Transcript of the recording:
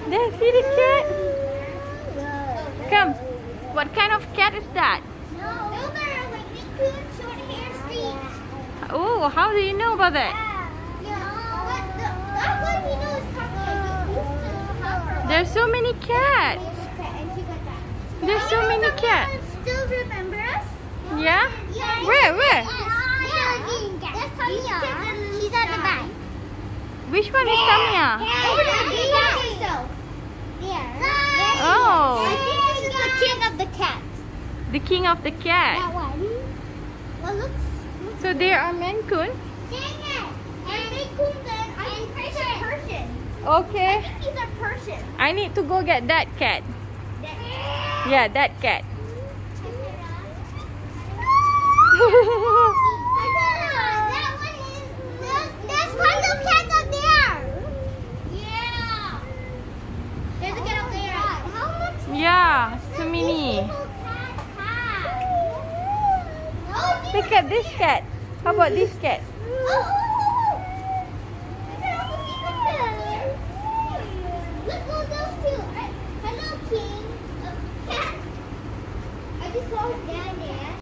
There, see the cat? Come. What kind of cat is that? No, those are like big coon, short hair streaks. Oh, how do you know about that? Yeah, but that one he knows talking. He used to have her. There's so many cats. And she got that. There's so many cats. Still remember us? Yeah? Yeah. Where? Yeah. That's Tanya. She's at the back. Which one is Tamiya? Over there. There. Oh. I think this is the king of the cats. The king of the That cat. one. Well, looks. So there are Maine coon. Dang it. And big coon then. I think these are Persian. Okay. I think these are Persian. I need to go get that cat. Yeah, that cat. There's tons of cats up there. Yeah. There's a cat up there. How much? Yeah, so many. Look at this cat. How about this cat? Look at those two. Hello, king of cats. I just saw his dad.